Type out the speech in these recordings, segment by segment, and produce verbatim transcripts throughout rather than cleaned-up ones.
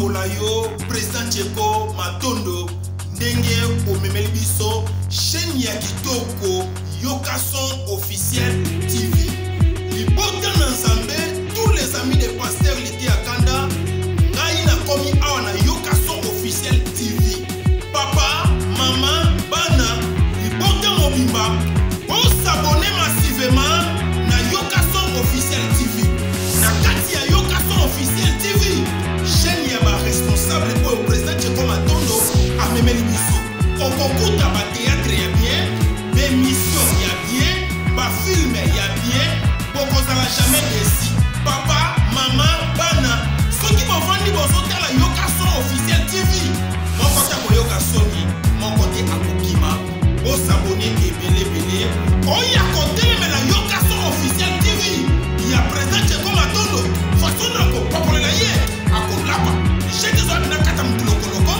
pambola yo président Tcheko Matondo ndenge omemeli biso chaîne ya kitoko Yoka Son officiel T V. Libota na Nzambe, tous les amis des pasteurs l'été à Kanda, ngai na komi awa na Yoka Son officiel T V. Papa, maman, bana, libota mobimba, on s'abonne massivement na Yoka Son officiel T V. Na kati ya Yoka Son officiel T V, chaîne ya ba responsable pour le président Tcheko Matondo a memeli biso. Okokuta ba théâtre ya bien, émission ya bien, ba film ya bien, bokozala jamais déçu. Papa, maman, bana, ceux qui vont vendre bozote la Yoka Son officiel T V. Mon côté ko Yoka Soni, mon côté akokima, o s'abonner et belé belé. O ya côté mais la Yoka Son officiel T V. Il y a président Tcheko Matondo, façon na ko papole la ye, akolapa. J'ai des amis na kata mkuloko loko.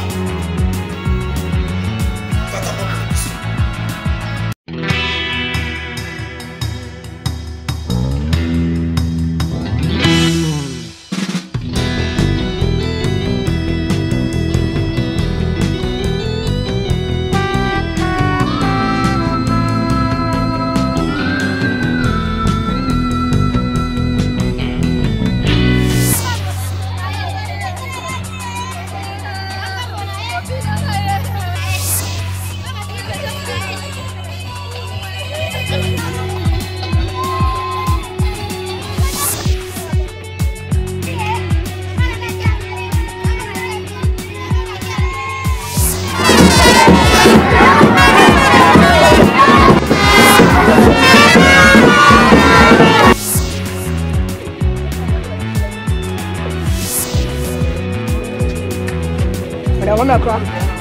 On a quoi?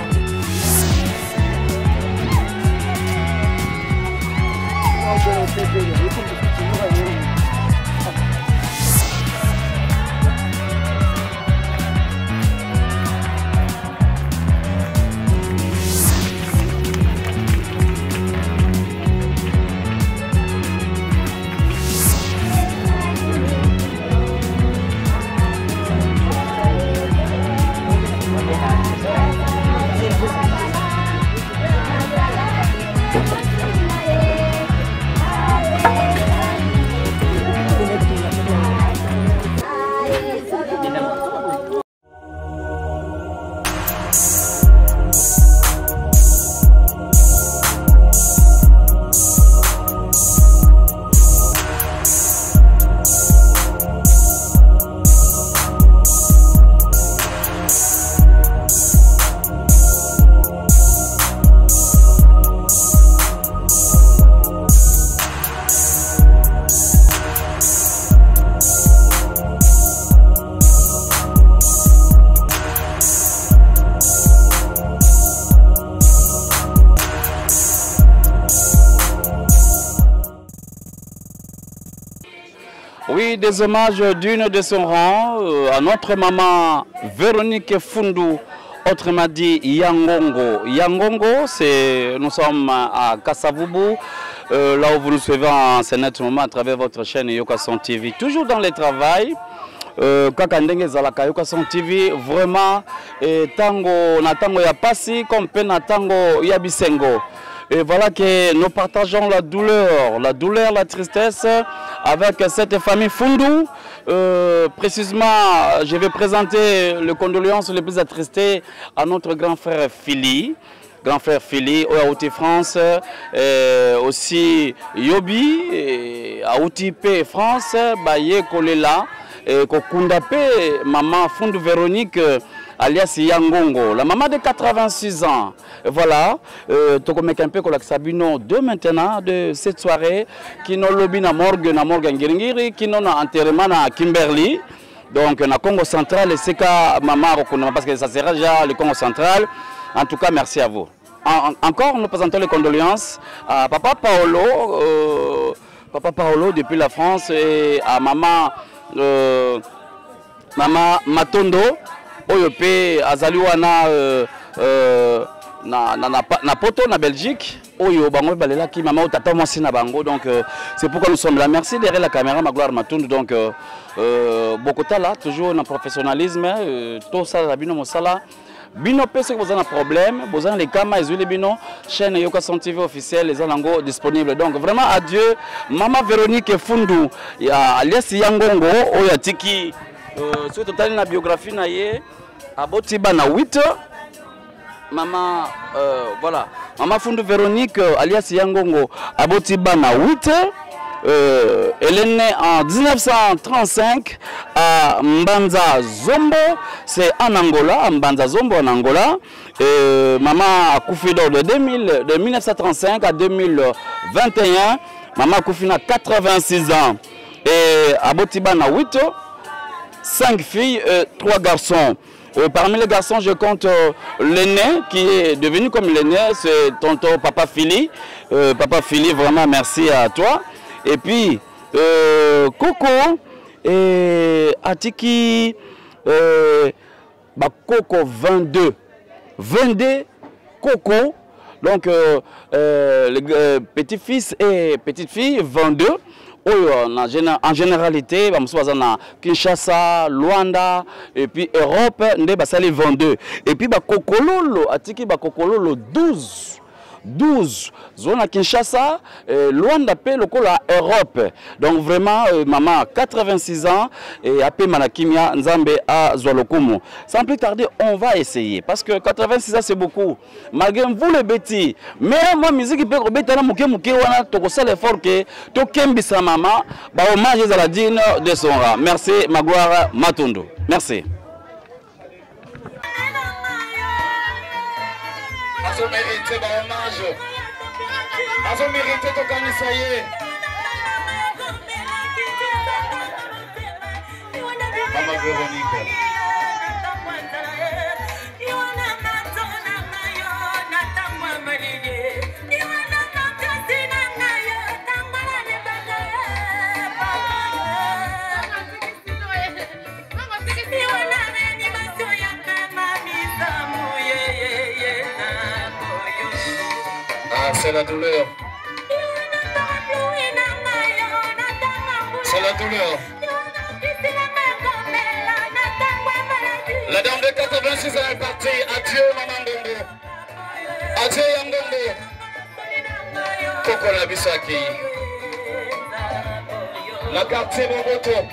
Oui, des hommages d'une de son rang euh, à notre maman Véronique Fundu, autrement dit Yangongo. Yangongo, c'est, nous sommes à Kasavubu, euh, là où vous nous suivez en ce net moment à travers votre chaîne Yoka Son T V. Toujours dans le travail, Kakandenge Zalaka Yoka Son T V, vraiment, tango na tango ya pasi, comme pe na tango ya bisengo. Et voilà que nous partageons la douleur, la douleur, la tristesse avec cette famille Fundu. Euh, précisément, je vais présenter les condoléances les plus attristées à notre grand frère Philly. Grand frère Philly, à Outi France, et aussi Yobi, et à Outi P France, Baye Kolela, et Kokundapé, maman Fundu Véronique, alias Yangongo, la maman de quatre-vingt-six ans. Et voilà, euh, Tokomek un peu comme Sabino de maintenant, de cette soirée, qui n'ont lobby na morgue, na morgue Ngiri, qui n'ont enterrement à Kimberley. Donc, na Congo central, et c'est que maman, parce que ça sera déjà le Congo central. En tout cas, merci à vous. En, encore, nous présentons les condoléances à Papa Paolo, euh, Papa Paolo depuis la France, et à Maman, euh, Maman Matondo, Oyope, Azaliwana, euh, euh, na na na, na poto na Belgique oyo bango balela ki mama tata moi na bango donc euh, c'est pourquoi nous sommes là. Merci derrière la caméra Magloire Matundu donc euh, euh, Bokota là toujours dans professionnalisme euh, tout ça la bino mosala bino pese que vous avez un problème vous avez les camas et les bino chaîne Yokason T V officielle les alango disponibles donc vraiment adieu maman Véronique Fundu ya alias Yangongo oyo tiki euh, sur total na biographie na ye aboti bana huit maman euh, voilà maman Fundu Véronique euh, alias Yangongo aboti bana huit euh, elle est née en mille neuf cent trente-cinq à Mbanza Zombo, c'est en Angola, à Mbanza Zombo en Angola. Euh, maman a couffé de, de mille neuf cent trente-cinq à deux mille vingt et un. Maman a couffé à quatre-vingt-six ans. Et à Botibana huit, cinq filles, euh, trois garçons. Euh, parmi les garçons, je compte euh, l'aîné qui est devenu comme l'aîné, c'est tonton Papa Philly. Euh, Papa Philly, vraiment merci à toi. Et puis, euh, Coco et Atiki, euh, bah, Coco vingt-deux. vingt-deux Coco. Donc, euh, euh, les euh, petits-fils et petites-filles, vingt-deux. En généralité, Kinshasa, Luanda, et puis Europe, c'est vingt-deux. Et puis, Kokololo, Atiki, Kokololo, douze. douze. Zone à Kinshasa, euh, Luanda, le Europe. Donc, vraiment, euh, maman, quatre-vingt-six ans, et après Manakimia, Nzambe à Zoualokumu. Sans plus tarder, on va essayer. Parce que quatre-vingt-six ans, c'est beaucoup. Malgré vous, les bêtis. Mais moi, musique, peut être mouké mouké, on a tout ça l'effort que tout kembi sa maman, bah, hommage à la dîne de son rat. Merci, Magloire Matundu. Merci. Azo mérité ba hommage. Azo mérité to kanisaye. Maman Véronique. C'est la douleur. C'est la douleur. La dame de quatre-vingt-six ans est partie. Adieu, maman Ngongo. Adieu, Yangongo. Coco la Bisaki. La quartier Moboto.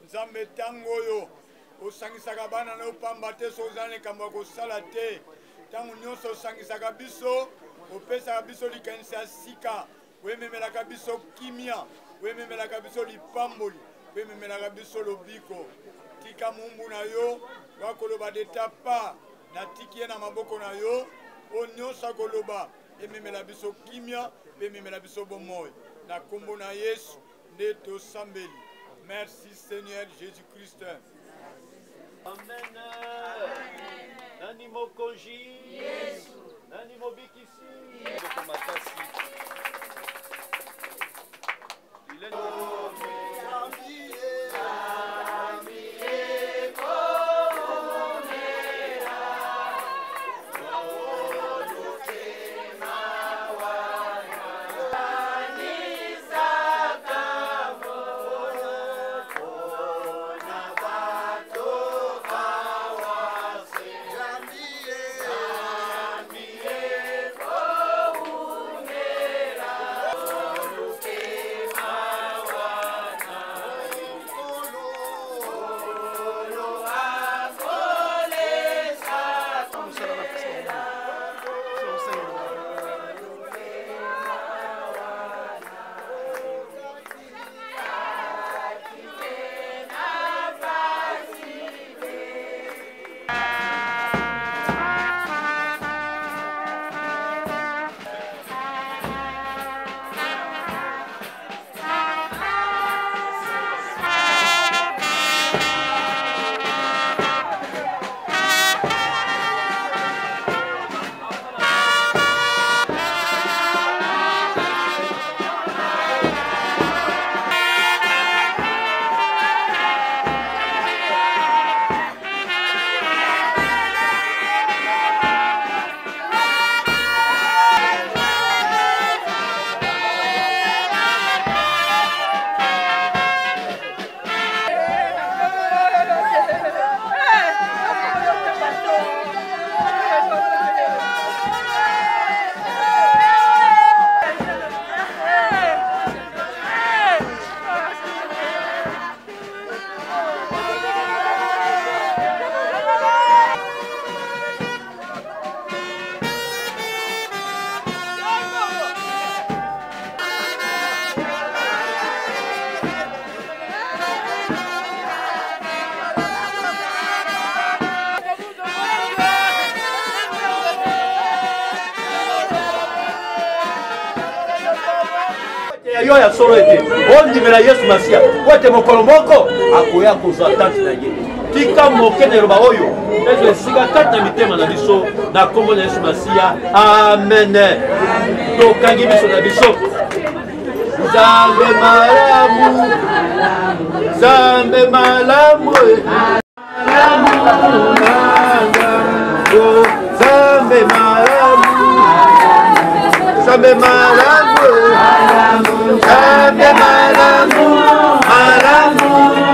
Nzambe tango yo osangisaka bana na opamba te soza ne kamba ko sala te tango nyonso osangisaka biso opesaka biso likanisa sika wememelaka biso kimia wememelaka biso lipamboli wememelaka biso lobiko tika mumbu na yo wakoloba deta pa na tiki ye na maboko na yo onyonso akoloba ememela biso kimia ememela biso bomoi na kombo na Yesu nde tosambeli. Merci Seigneur Jésus-Christ. Amen. Nani mokonji. Yesu. Nani mobikisi. Yesu. Makasi. Il est yo ya solo ete ondimela Yesu Masia wote mokolo moko akoya kozwa tante na ye tika moke na loba oyo ezwe sika tante na mitema na biso na kombo na Yesu Masia. Amen. Tokangi biso na biso. Zambe malamu Zambe malamu Malamu Zambe malamu Zambe malamu Zambe malamu Malamu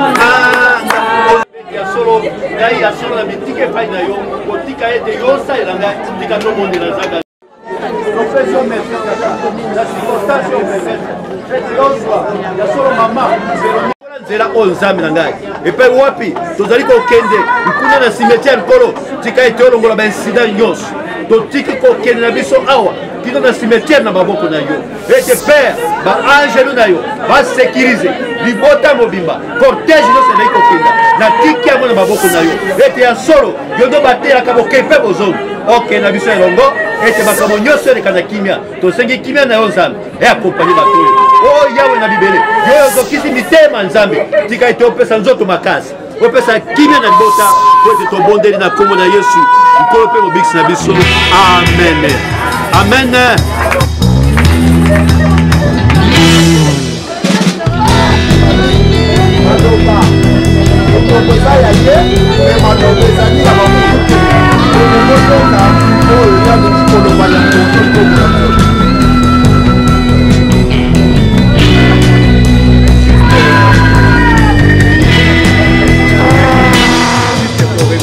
ya solo ngai ya solo na bitike pai na yo kotika ete yosa elanga tika to monde na zaga profession mais la circonstance ete yosa ya solo mama nzela onzambe na ngai epe wapi tozali kokende nkuna na cimetière nkolo tika ete olongola ba incident nyonso totiki kokende na biso awa kino na cimetière na maboko na yo ete père ba angelo na yo ba sécuriser libota mobimba cortège nyonso ezali kokenda na tiki yango na maboko na yo ete ya solo yo ndo batelaka bokepe bozongi okende na biso elongo ete makambo nyonso eleka na kimia tosengi kimia na yo nzambe eakompanye bato oyo o yawe na bibele yo ozokisi mitema nzambe tika ete opesa nzoto makasi opesa kimia na libota po ete tobondeli na kombo na Yesu nkolo mpe mobikisi na biso. Amen. Amen.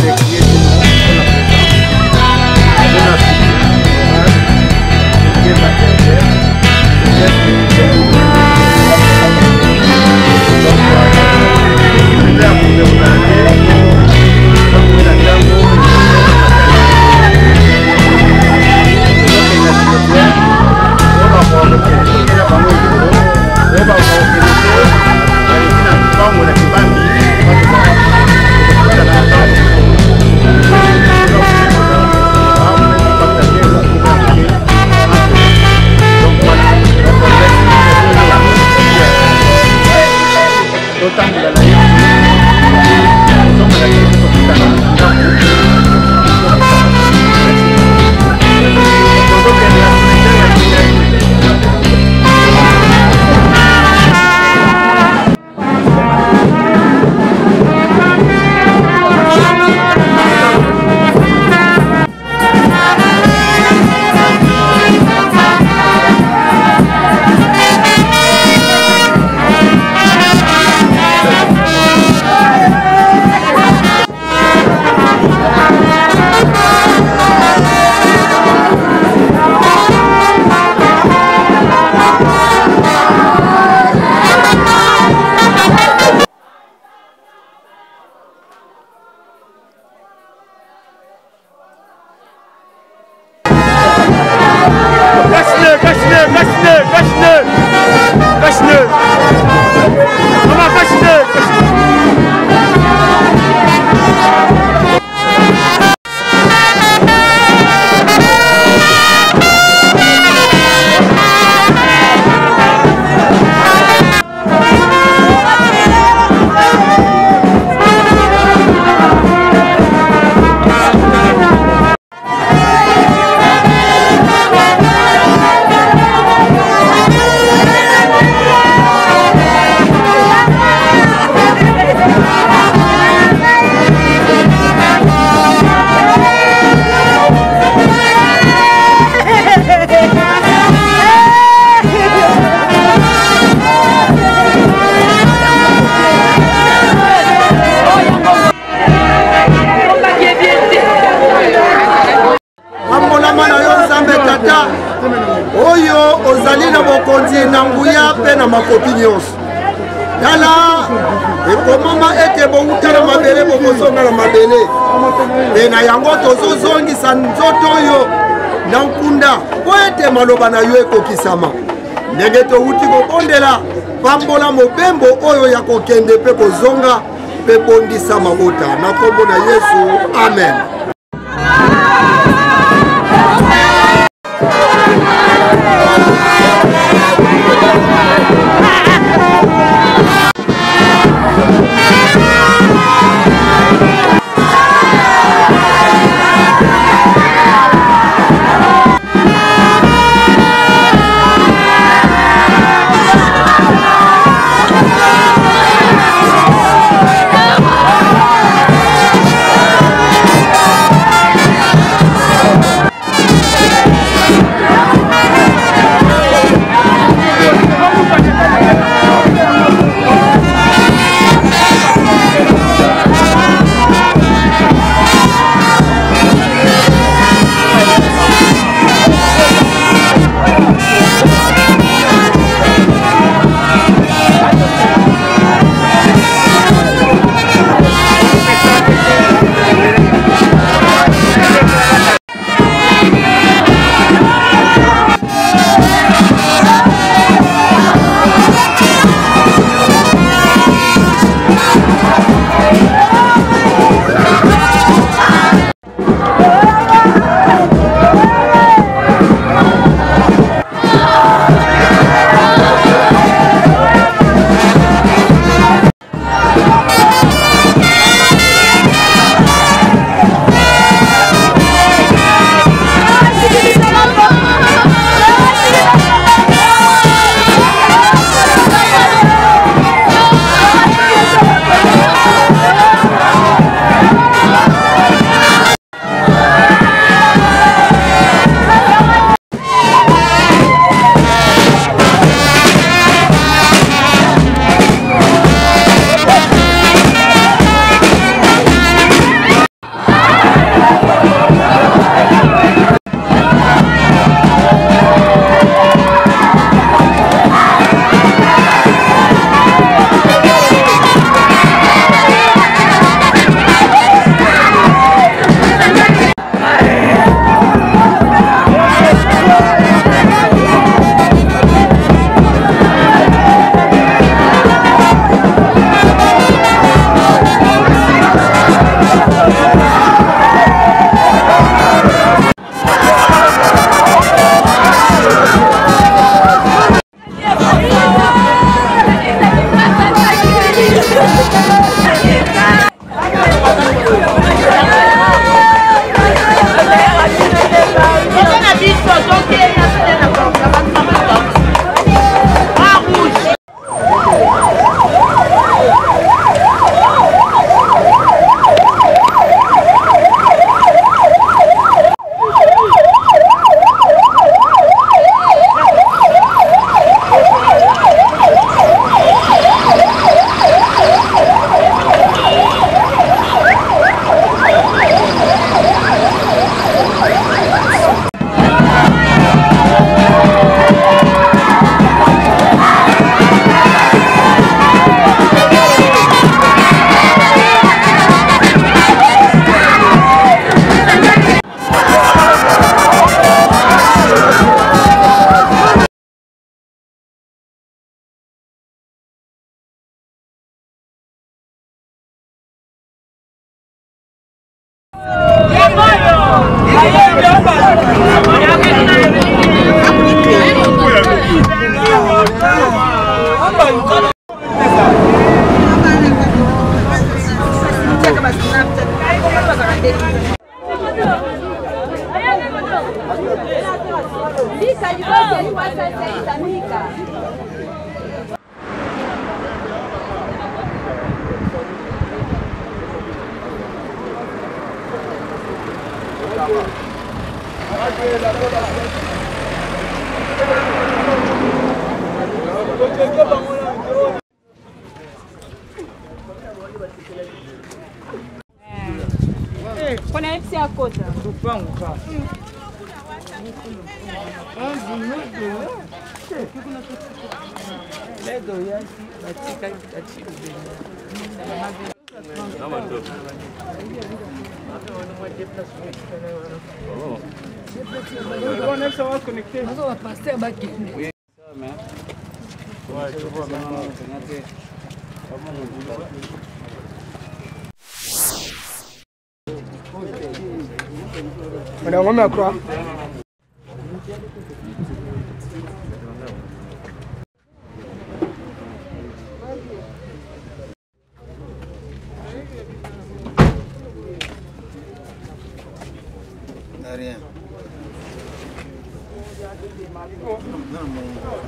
Get back. cache-le, cache-le. Maman, cache-le, cache-le. Oyo ozali na bokonzi na nguya pe na makopi nyonso. Tala ekomama ete bouta na mabele bokozonga na mabele. E na yango tozozongisa nzoto oyo na nkunda po ete maloba na yo ekokisama. Ndenge touti kobondela pambola mobembo oyo ya kokende pe kozonga pe bondisa mabota. Na kombo na Yesu, amen. Yeah. Quando é que você acorda? Do pão, pá. On a quoi? Rien. Non, mon...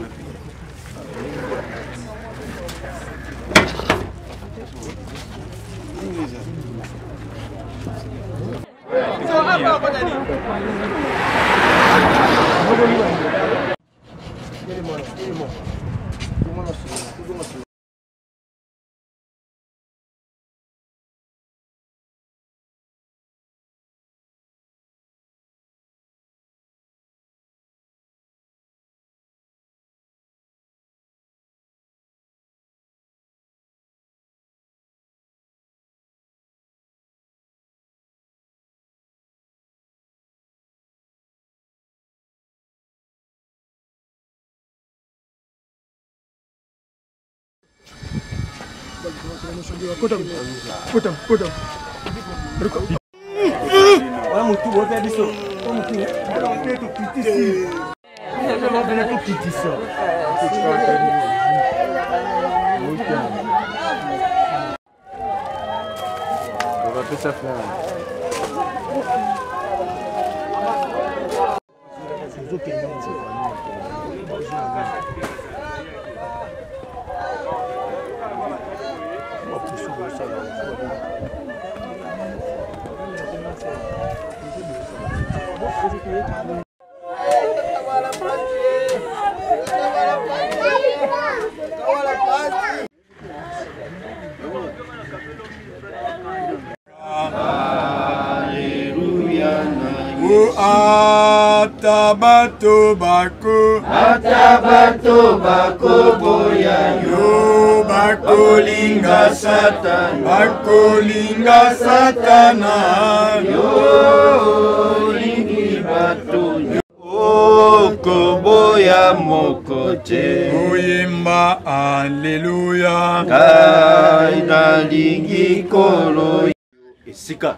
Kutam, kutam, kutam. Olha muito bom, é isso. Como que é um teto petitice. É uma bela petitice. Muito. On va faire ça faire. Atabato bako, Atabato bako boya yo bako linga satan, bako linga satana, yo lingi bato oko boya mokote oyemba alleluya, kai na lingi kolo esika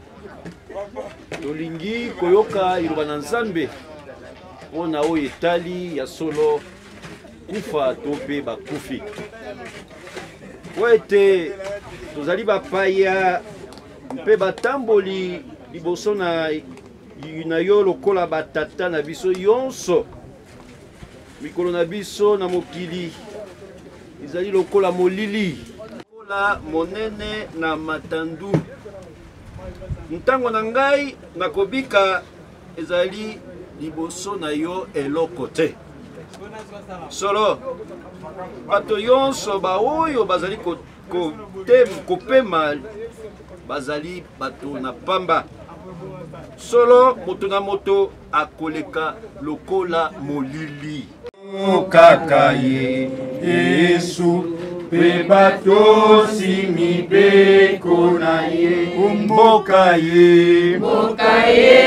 tolingi koyoka iloba na Nzambe mpona oyo etali ya solo kufa to mpe bakufi po ete tozali bapaya mpe batamboli liboso na, na yo lokola batata na biso yonso mikolo na biso na mokili ezali lokola molili lokola monene na matandu ntango na ngai nakobika ezali liboso na yo eloko te solo bato yonso baoyo bazali kopema bazali bato na pamba solo moto na moto akoleka lokola molili kaka ye Yesu pe bato simibeko na ye mboka ye mboka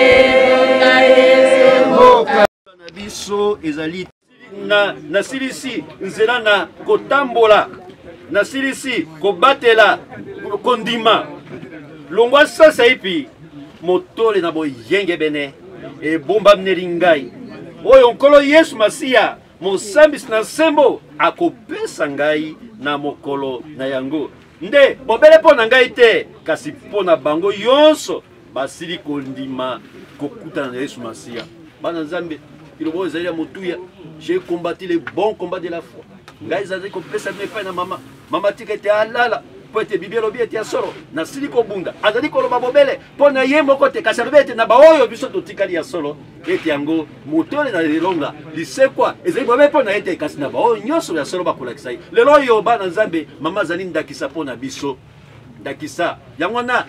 ye mboka na biso ezali na nasilisi nzela na kotambola nasilisi kobatela kondima longwa sasa ipi motole na boyenge bene ebomba mneli ngai oyo nkolo Yesu Masiya mosambisi na nsembo akopesa ngai na mokolo na yango nde bobele mpo na ngai te kasi mpo na bango yonso basili kondima kokutana na Yesu Masiya. Bana Nzambe ilobo ezali ya motuya, j'ai combattu le bon combat de la foi. Ngai ezali kopesa mepa na mama mama tika ete alala po ete Biblia lobi ete ya solo na sili kobunda azali koloba bobele mpo na ye moko te kasi alobi ete na baoyo biso totikali ya solo ete yango motole na lelonga lisekwa ezali bobele mpo na ete kasi na baoyo nyonso ya solo bakolakisa ye lelo oyo bana Nzambe mama azali ndakisa mpo na biso ndakisa yango na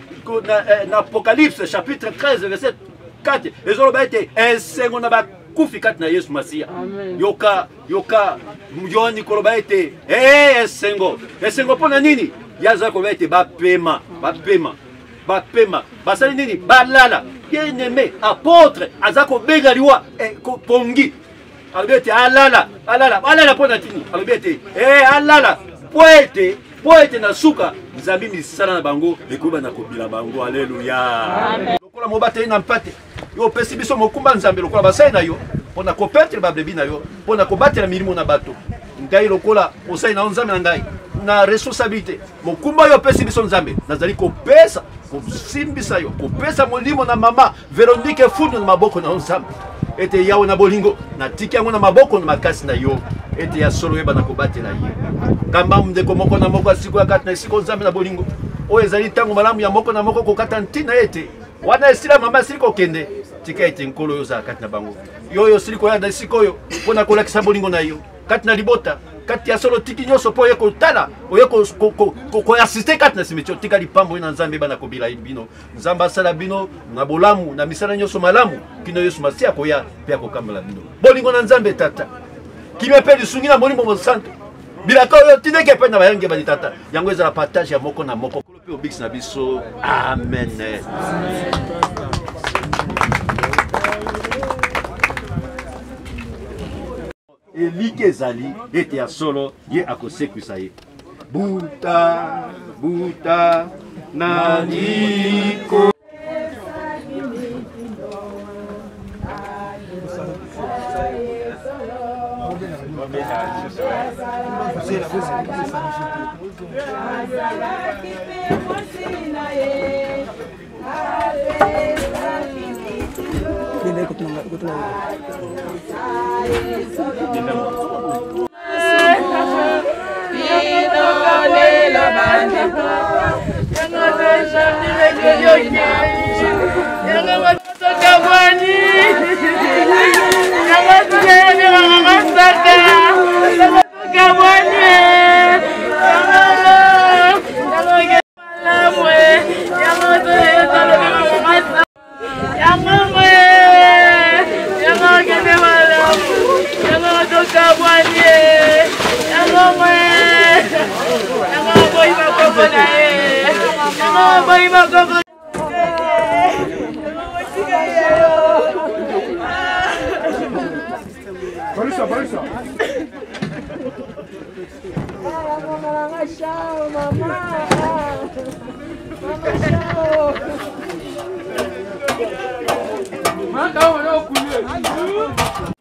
na Apocalypse chapitre treize verset quatre ezoloba ete esengo na bakufi kati na Yesu Masiya yoka yoka yoni koloba ete eh esengo esengo mpo na nini yaza koloba ete bapema bapema bapema basali nini balala bien-aimé apôtre aza kobenga liwa pongi alobi ete alala alala alala mpo na tini alobi ete eh alala po ete po ete na suka Nzambe misala na bango ekoba na kobila bango. Alleluya. Lokola mobateli na mpate yo pesi biso mokumba Nzambe lokola basai na yo pona kopetre bablebi na yo pona kobatela milimo na bato ngai lokola osai na Nzambe na ngai na responsabilité mokumba yo pesi biso Nzambe nazali kopesa kosimbisa yo kopesa molimo na mama Veronique Fundu na maboko na Nzambe ete yawo na bolingo na tiki yango na maboko na makasi na yo ete ya solo yeba na kobatela ye kamba mndeko moko na moko asiko ya kati na siko Nzambe na bolingo oyo ezali tango malamu ya moko na moko kokata ntina ete wana esila mama siliko kende tika ete nkolo yo za kati na bango yoyo siliko ya na siko yo pona kolakisa bolingo na yo kati na libota kati ya solo tiki nyoso po yeko tala oyeko ko assiste kati na simetio tika lipambo na Nzambe bana kobila bino Nzamba sala bino na bolamu na misala nyoso malamu kino Yesu Masiya koya pe akokambala bino bolingo na Nzambe tata kimepe lisungi na molimo mo santo bilaka oyo tineke pe na bayange bani tata yango ezala partage ya moko na moko pe obix na biso amen. Elike ezali ete ya solo ye akosekwisa ye buta buta naniko Barisa, barisa. Mama, chao, mama. Mama, chao. Manda uma comigo.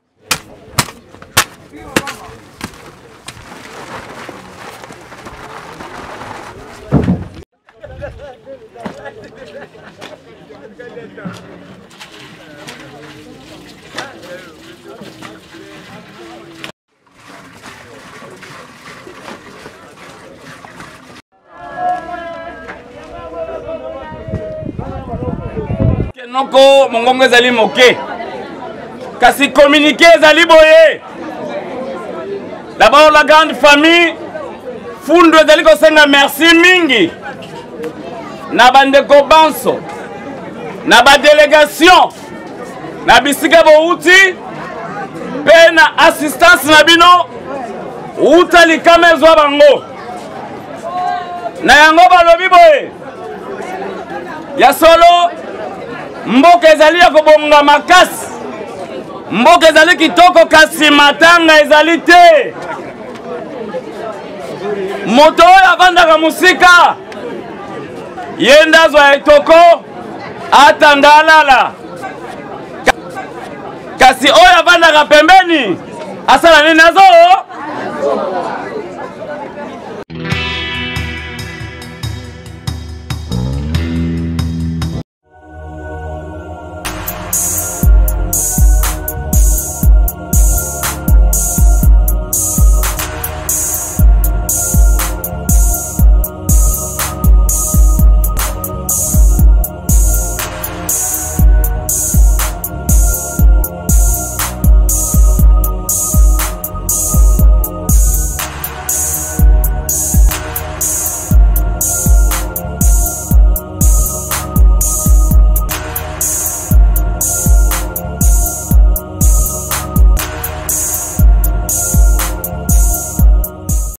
Noko mongongo ezali moke kasi communiqué ezali boye. D'abord la grande famille Fundu ezali kosenga merci mingi na bandeko banso na ba délégation na bisika bouti pe na assistance na bino uta likama ezwa bango na yango balobi boye ya solo mboka ezali ya kobonga makasi mboka ezali kitoko kasi matanga ezali te moto oyo avandaka musika ye nde azwa etoko ata ndalala kasi oyo avandaka pembeni asala nini azo